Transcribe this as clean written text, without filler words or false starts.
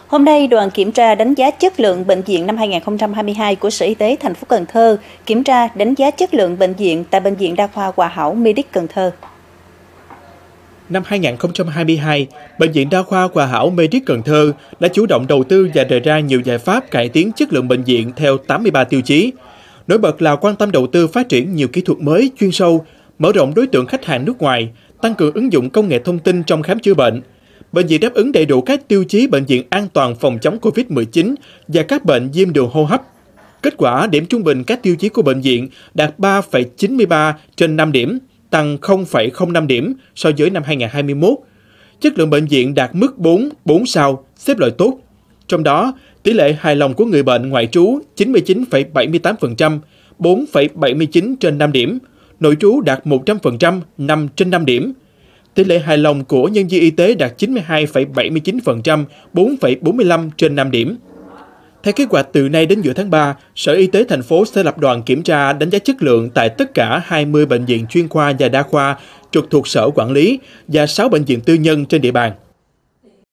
Hôm nay, đoàn kiểm tra đánh giá chất lượng bệnh viện năm 2022 của Sở Y tế thành phố Cần Thơ kiểm tra đánh giá chất lượng bệnh viện tại Bệnh viện Đa khoa Hòa Hảo Medic Cần Thơ. Năm 2022, Bệnh viện Đa khoa Hòa Hảo Medic Cần Thơ đã chủ động đầu tư và đề ra nhiều giải pháp cải tiến chất lượng bệnh viện theo 83 tiêu chí. Nổi bật là quan tâm đầu tư phát triển nhiều kỹ thuật mới, chuyên sâu, mở rộng đối tượng khách hàng nước ngoài, tăng cường ứng dụng công nghệ thông tin trong khám chữa bệnh. Bệnh viện đáp ứng đầy đủ các tiêu chí bệnh viện an toàn phòng chống Covid-19 và các bệnh viêm đường hô hấp. Kết quả, điểm trung bình các tiêu chí của bệnh viện đạt 3,93 trên 5 điểm, tăng 0,05 điểm so với năm 2021. Chất lượng bệnh viện đạt mức 4 sao, xếp loại tốt. Trong đó, tỷ lệ hài lòng của người bệnh ngoại trú 99,78%, 4,79 trên 5 điểm, nội trú đạt 100%, 5 trên 5 điểm. Tỷ lệ hài lòng của nhân viên y tế đạt 92,79%, 4,45 trên 5 điểm. Theo kế hoạch, từ nay đến giữa tháng 3, Sở Y tế thành phố sẽ lập đoàn kiểm tra đánh giá chất lượng tại tất cả 20 bệnh viện chuyên khoa và đa khoa trực thuộc Sở quản lý và 6 bệnh viện tư nhân trên địa bàn.